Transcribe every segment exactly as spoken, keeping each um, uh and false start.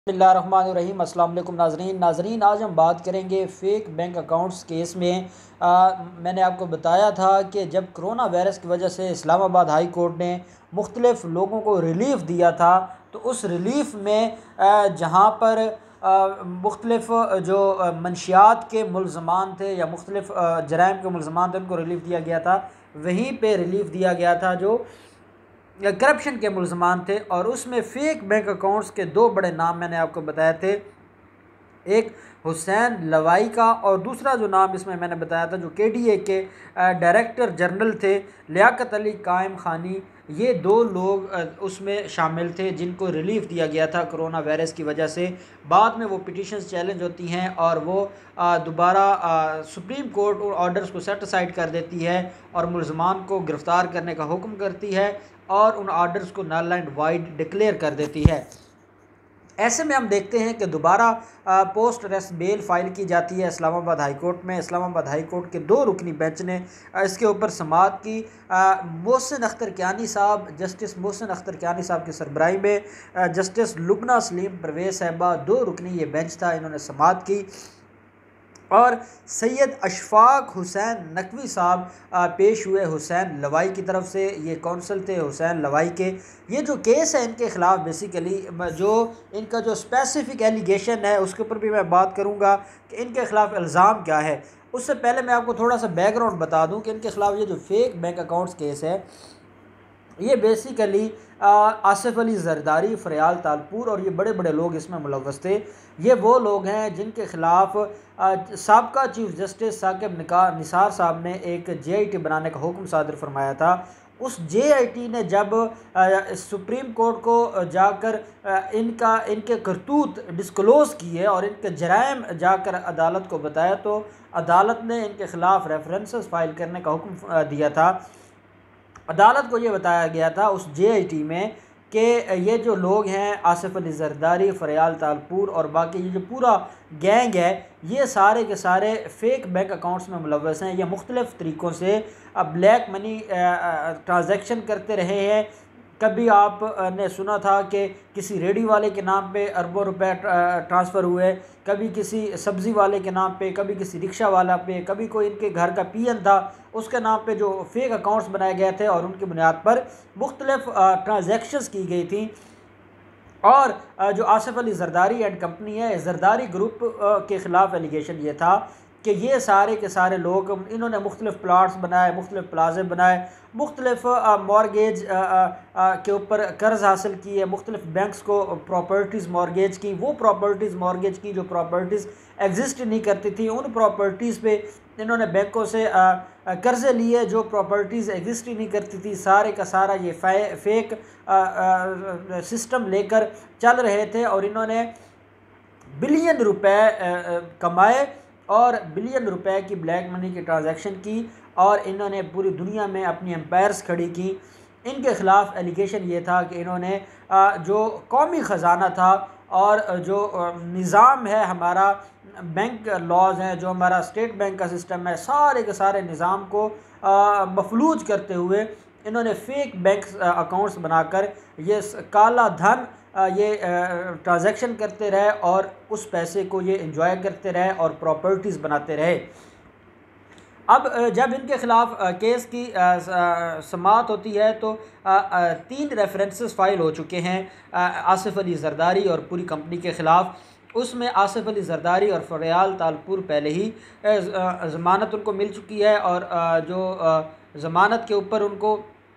बिस्मिल्लाहिर्रहमानिर्रहीम। अस्सलाम वालेकुम नाज़रीन नाज़रीन आज हम बात करेंगे फ़ेक बैंक अकाउंट्स केस में। आ, मैंने आपको बताया था कि जब कोरोना वायरस की वजह से इस्लामाबाद हाई कोर्ट ने मुख्तलिफ़ लोगों को रिलीफ़ दिया था, तो उस रिलीफ़ में आ, जहाँ पर मुख्तलिफ़ जो मंशियात के मुलज़मान थे या मुख्तलिफ़ जराइम के मुलज़मान थे उनको रिलीफ़ दिया गया था। वहीं पर रिलीफ़ दिया गया था जो करप्शन के मुलज़मान थे, और उसमें फ़ेक बैंक अकाउंट्स के दो बड़े नाम मैंने आपको बताए थे, एक हुसैन लवाई का और दूसरा जो नाम इसमें मैंने बताया था जो के डी ए के डायरेक्टर जनरल थे लियाकत अली कायम खानी। ये दो लोग उसमें शामिल थे जिनको रिलीफ़ दिया गया था कोरोना वायरस की वजह से। बाद में वो पिटीशंस चैलेंज होती हैं और वो दोबारा सुप्रीम कोर्ट ऑर्डर्स को सेट असाइड कर देती है और मुलज़मान को गिरफ़्तार करने का हुक्म करती है और उन ऑर्डर्स को नल एंड वाइड डिक्लेयर कर देती है। ऐसे में हम देखते हैं कि दोबारा पोस्ट अरेस्ट बेल फ़ाइल की जाती है इस्लामाबाद हाई कोर्ट में। इस्लामाबाद हाई कोर्ट के दो रुकनी बेंच ने इसके ऊपर समाअत की। मोहसिन अख्तर कियानी साहब, जस्टिस मोहसिन अख्तर कियानी साहब की सरबराही में जस्टिस लुबना सलीम परवेज़ साहिबा, दो रुकनी ये बेंच था, इन्होंने समाअत की और सैयद अशफाक हुसैन नकवी साहब पेश हुए हुसैन लवाई की तरफ से। ये कौंसल थे हुसैन लवाई के। ये जो केस है इनके ख़िलाफ़ बेसिकली जो इनका जो स्पेसिफ़िक एलिगेशन है उसके ऊपर भी मैं बात करूँगा कि इनके ख़िलाफ़ इल्ज़ाम क्या है। उससे पहले मैं आपको थोड़ा सा बैकग्राउंड बता दूँ कि इनके ख़िलाफ़ ये जो फेक बैंक अकाउंट्स केस है ये बेसिकली आसिफ अली जरदारी, फ़रयाल तालपुर और ये बड़े बड़े लोग इसमें मुलव्वस थे। ये वो लोग हैं जिनके ख़िलाफ़ साबका चीफ़ जस्टिस साकिब निसार साहब ने एक जे आई टी बनाने का हुक्म सादर फरमाया था। उस जे आई टी ने जब सुप्रीम कोर्ट को जाकर इनका इनके करतूत डिस्क्लोज़ किए और इनके जराइम जाकर अदालत को बताया, तो अदालत ने इनके ख़िलाफ़ रेफरेंसेस फ़ाइल करने का हुक्म दिया था। अदालत को ये बताया गया था उस जे आई टी में कि ये जो लोग हैं आसिफ अली जरदारी, फ़रयाल तालपुर और बाकी ये जो पूरा गैंग है, ये सारे के सारे फ़ेक बैंक अकाउंट्स में मुलव्वस हैं। ये मुख्तलिफ़ तरीक़ों से ब्लैक मनी ट्रांजैक्शन करते रहे हैं। कभी आपने सुना था कि किसी रेडी वाले के नाम पे अरबों रुपए ट्रांसफ़र हुए, कभी किसी सब्ज़ी वाले के नाम पे, कभी किसी रिक्शा वाला पे, कभी कोई इनके घर का पी एन था उसके नाम पे जो फेक अकाउंट्स बनाए गए थे और उनकी बुनियाद पर मुख्तलिफ़ ट्रांजैक्शंस की गई थी। और जो आसिफ अली जरदारी एंड कंपनी है, जरदारी ग्रुप के ख़िलाफ़ एलिगेशन ये था कि ये सारे के सारे लोग इन्होंने मुख्तलिफ़ प्लाट्स बनाए, मुख्तलिफ़ प्लाजे बनाए, मुख्तलिफ़ मॉर्गेज के ऊपर कर्ज़ हासिल किए, मुख्तलिफ़ बैंक्स को प्रॉपर्टीज़ मॉर्गेज की, वो प्रॉपर्टीज़ मॉर्गेज की जो प्रॉपर्टीज़ एग्जिस्ट नहीं करती थी, उन प्रॉपर्टीज़ पे इन्होंने बैंकों से कर्ज़े लिए जो प्रॉपर्टीज़ एग्जिस्ट ही नहीं करती थी। सारे का सारा ये फेक सिस्टम लेकर चल रहे थे और इन्होंने बिलियन रुपए कमाए और बिलियन रुपए की ब्लैक मनी की ट्रांजैक्शन की और इन्होंने पूरी दुनिया में अपनी एम्पायर्स खड़ी की। इनके ख़िलाफ़ एलिगेशन ये था कि इन्होंने जो कौमी ख़जाना था और जो निज़ाम है हमारा, बैंक लॉज हैं, जो हमारा स्टेट बैंक का सिस्टम है, सारे के सारे निज़ाम को मफलूज करते हुए इन्होंने फ़ेक बैंक अकाउंट्स बनाकर ये काला धन ये ट्रांजैक्शन करते रहे और उस पैसे को ये एंजॉय करते रहे और प्रॉपर्टीज़ बनाते रहे। अब जब इनके ख़िलाफ़ केस की समाअत होती है तो तीन रेफरेंसेस फ़ाइल हो चुके हैं आसिफ अली जरदारी और पूरी कंपनी के ख़िलाफ़। उसमें आसिफ अली जरदारी और फ़रयाल तालपुर पहले ही ज़मानत उनको मिल चुकी है और जो ज़मानत के ऊपर उनको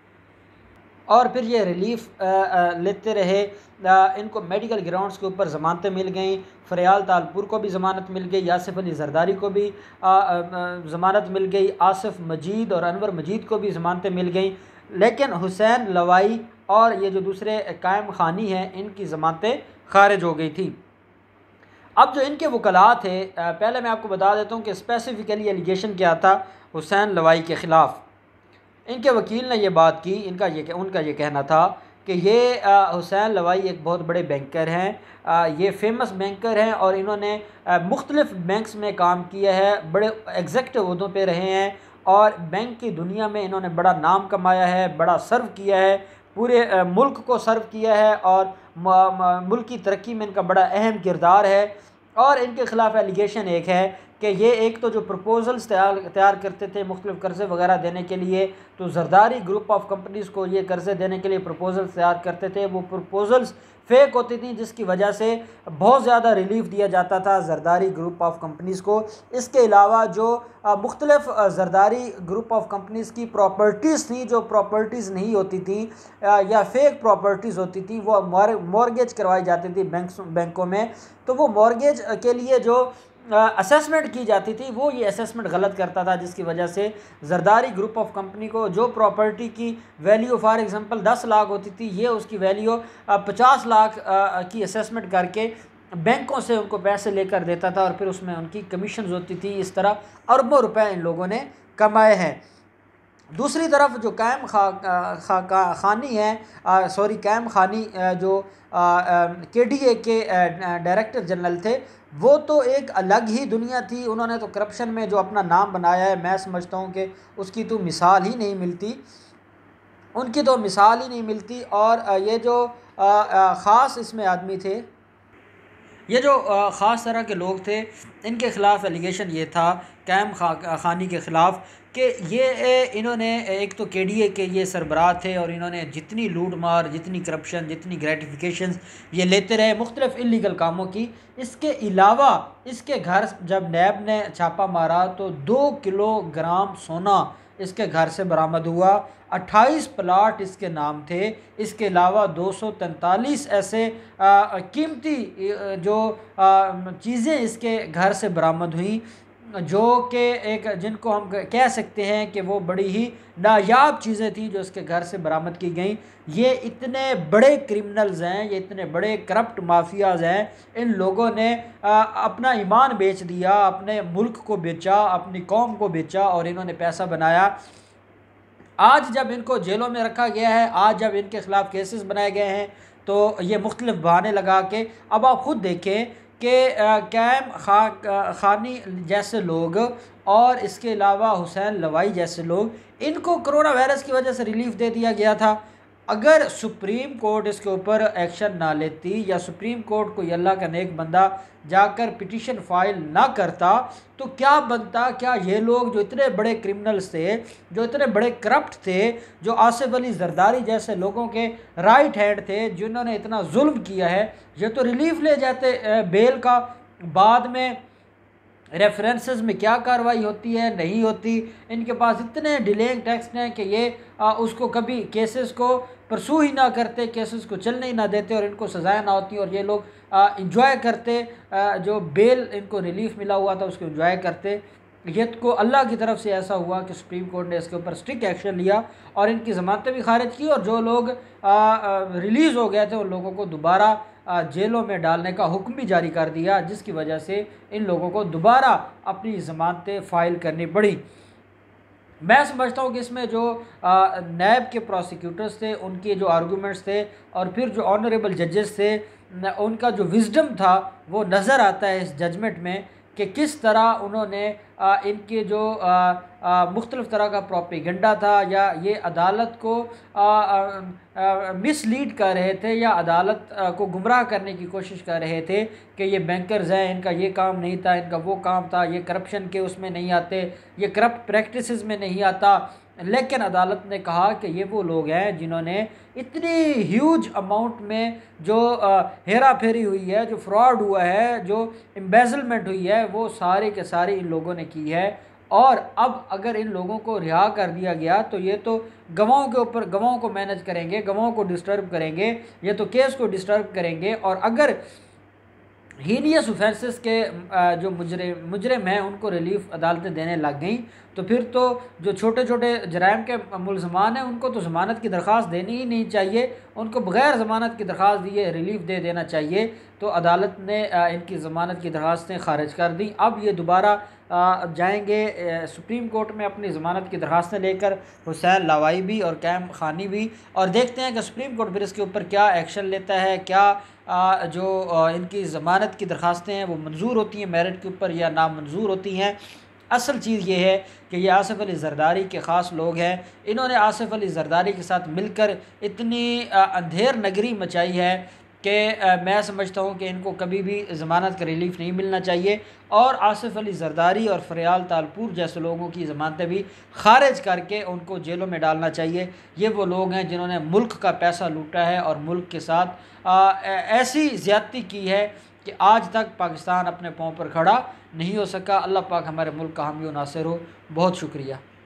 और फिर ये रिलीफ़ लेते रहे। इनको मेडिकल ग्राउंड्स के ऊपर ज़मानतें मिल गई। फ़रयाल तालपुर को भी ज़मानत मिल गई, आसिफ अली जरदारी को भी ज़मानत मिल गई, आसिफ मजीद और अनवर मजीद को भी ज़मानतें मिल गई। लेकिन हुसैन लवाई और ये जो दूसरे कायम खानी हैं इनकी ज़मानतें खारिज हो गई थी। अब जो इनके वकला थे, पहले मैं आपको बता देता हूँ कि स्पेसिफ़िकली एलिगेशन क्या था हुसैन लवाई के ख़िलाफ़। इनके वकील ने ये बात की, इनका ये उनका ये कहना था कि ये हुसैन लवाई एक बहुत बड़े बैंकर हैं, ये फेमस बैंकर हैं और इन्होंने मुख्तलिफ़ बैंक्स में काम किया है, बड़े एग्जेक्टिव ओहदों पे रहे हैं और बैंक की दुनिया में इन्होंने बड़ा नाम कमाया है, बड़ा सर्व किया है, पूरे मुल्क को सर्व किया है और मुल्क की तरक्की में इनका बड़ा अहम किरदार है। और इनके ख़िलाफ़ एलिगेशन एक है कि ये एक तो जो प्रपोज़ल्स तैयार तैयार करते थे मुख्तलिफ़ कर्ज़े वगैरह देने के लिए, तो ज़रदारी ग्रुप ऑफ कंपनीज़ को ये कर्ज़े देने के लिए प्रपोज़ल्स तैयार करते थे, वो प्रपोज़ल्स फेक होती थी, जिसकी वजह से बहुत ज़्यादा रिलीफ दिया जाता था ज़रदारी ग्रुप ऑफ कंपनीज़ को। इसके अलावा जो मुख्तलिफ़ ज़रदारी ग्रुप ऑफ कंपनीज़ की प्रॉपर्टीज़ थी, जो प्रॉपर्टीज़ नहीं होती थी या फेक प्रॉपर्टीज़ होती थी, वो मॉर्गेज करवाई जाती थी बैंक बैंकों में। तो वो मॉर्गेज के लिए जो असेसमेंट की जाती थी, वो ये असेसमेंट गलत करता था, जिसकी वजह से ज़रदारी ग्रुप ऑफ कंपनी को जो प्रॉपर्टी की वैल्यू फॉर एग्ज़ाम्पल दस लाख होती थी, ये उसकी वैल्यू पचास लाख की असेसमेंट करके बैंकों से उनको पैसे लेकर देता था और फिर उसमें उनकी कमीशन होती थी। इस तरह अरबों रुपए इन लोगों ने कमाए हैं। दूसरी तरफ जो कायम खा, खा, खा, खानी है सॉरी कायम खानी जो के डी ए के डायरेक्टर जनरल थे, वो तो एक अलग ही दुनिया थी। उन्होंने तो करप्शन में जो अपना नाम बनाया है, मैं समझता हूँ कि उसकी तो मिसाल ही नहीं मिलती, उनकी तो मिसाल ही नहीं मिलती। और ये जो ख़ास इसमें आदमी थे, ये जो ख़ास तरह के लोग थे, इनके ख़िलाफ़ एलिगेशन ये था कायम खा, खानी के ख़िलाफ़ कि ये इन्होंने एक तो के डी ए के ये सरबराह थे और इन्होंने जितनी लूट मार, जितनी करप्शन, जितनी ग्रेटिफिकेशंस ये लेते रहे मुख्तलिफ़ इलीगल कामों की। इसके अलावा इसके घर जब नैब ने छापा मारा तो दो किलोग्राम सोना इसके घर से बरामद हुआ, अट्ठाईस प्लाट इसके नाम थे। इसके अलावा दो सौ तैंतालीस ऐसे कीमती जो चीज़ें इसके घर से बरामद हुई, जो कि एक जिनको हम कह सकते हैं कि वो बड़ी ही नायाब चीज़ें थी जो इसके घर से बरामद की गई। ये इतने बड़े क्रिमिनल्स हैं, ये इतने बड़े करप्ट माफियाज हैं, इन लोगों ने आ, अपना ईमान बेच दिया, अपने मुल्क को बेचा, अपनी कौम को बेचा और इन्होंने पैसा बनाया। आज जब इनको जेलों में रखा गया है, आज जब इनके ख़िलाफ़ केसेस बनाए गए हैं, तो ये मुख्तलिफ बहाने लगा के, अब आप ख़ुद देखें कि कायम खा खानी जैसे लोग और इसके अलावा हुसैन लवाई जैसे लोग, इनको कोरोना वायरस की वजह से रिलीफ दे दिया गया था। अगर सुप्रीम कोर्ट इसके ऊपर एक्शन ना लेती या सुप्रीम कोर्ट कोई अल्लाह का नेक बंदा जाकर पिटीशन फाइल ना करता, तो क्या बनता? क्या ये लोग जो इतने बड़े क्रिमिनल्स थे, जो इतने बड़े करप्ट थे, जो आसिफ अली जरदारी जैसे लोगों के राइट हैंड थे, जिन्होंने इतना जुल्म किया है, ये तो रिलीफ ले जाते बेल का। बाद में रेफरेंसेस में क्या कार्रवाई होती है, नहीं होती, इनके पास इतने डिलेइंग टेक्स्ट हैं कि ये आ, उसको कभी केसेस को परसू ही ना करते, केसेस को चलने ही ना देते और इनको सज़ाएं ना होती और ये लोग इंजॉय करते, आ, जो बेल इनको रिलीफ मिला हुआ था उसको इंजॉय करते। ये को अल्लाह की तरफ से ऐसा हुआ कि सुप्रीम कोर्ट ने इसके ऊपर स्ट्रिक्ट एक्शन लिया और इनकी ज़मानतें भी खारिज की और जो लोग रिलीज़ हो गए थे उन लोगों को दोबारा जेलों में डालने का हुक्म भी जारी कर दिया, जिसकी वजह से इन लोगों को दोबारा अपनी ज़मानतें फ़ाइल करनी पड़ी। मैं समझता हूँ कि इसमें जो नैब के प्रोसिक्यूटर्स थे, उनके जो आर्गूमेंट्स थे और फिर जो ऑनरेबल जजेस थे, उनका जो विजडम था वो नज़र आता है इस जजमेंट में कि किस तरह उन्होंने आ, इनके जो मुख्तलिफ़ तरह का प्रोपेगेंडा था या ये अदालत को मिसलीड कर रहे थे या अदालत आ, को गुमराह करने की कोशिश कर रहे थे कि ये बैंकर्स हैं, इनका ये काम नहीं था, इनका वो काम था, ये करप्शन के उसमें नहीं आते, ये करप्ट प्रैक्टिसेस में नहीं आता। लेकिन अदालत ने कहा कि ये वो लोग हैं जिन्होंने इतनी ह्यूज अमाउंट में जो हेरा फेरी हुई है, जो फ्रॉड हुआ है, जो एम्बेजलमेंट हुई है, वो सारे के सारे इन लोगों ने की है। और अब अगर इन लोगों को रिहा कर दिया गया तो ये तो गवाहों के ऊपर गवाहों को मैनेज करेंगे, गवाहों को डिस्टर्ब करेंगे, ये तो केस को डिस्टर्ब करेंगे। और अगर हीनियस ऑफेंसेस के जो मुजरे मुजरिम हैं उनको रिलीफ अदालतें देने लग गई, तो फिर तो जो छोटे छोटे जराइम के मुलजमान हैं उनको तो ज़मानत की दरख्वास्त देनी ही नहीं चाहिए, उनको बग़ैर ज़मानत की दरख्वास्त दिए रिलीफ दे देना चाहिए। तो अदालत ने इनकी ज़मानत की दरख्वास्तें खारिज कर दी। अब ये दोबारा जाएंगे सुप्रीम कोर्ट में अपनी ज़मानत की दरख्वास्तें लेकर, हुसैन लवाई भी और कायम खानी भी, और देखते हैं कि सुप्रीम कोर्ट फिर इसके ऊपर क्या एक्शन लेता है, क्या आ, जो आ, इनकी ज़मानत की दरख्वास्तें हैं वो मंजूर होती हैं मेरिट के ऊपर या नामंजूर होती हैं। असल चीज़ ये है कि ये आसिफ अली ज़रदारी के ख़ास लोग हैं। इन्होंने आसिफ अली ज़रदारी के साथ मिलकर इतनी अंधेर नगरी मचाई है कि मैं समझता हूँ कि इनको कभी भी ज़मानत का रिलीफ़ नहीं मिलना चाहिए, और आसिफ अली ज़रदारी और फ़रियाल तालपुर जैसे लोगों की ज़मानतें भी ख़ारिज करके उनको जेलों में डालना चाहिए। ये वो लोग हैं जिन्होंने मुल्क का पैसा लूटा है और मुल्क के साथ आ, ऐसी ज़्यादती की है कि आज तक पाकिस्तान अपने पाँव पर खड़ा नहीं हो सका। अल्लाह पाक हमारे मुल्क का हामी व नासिर हो। बहुत शुक्रिया।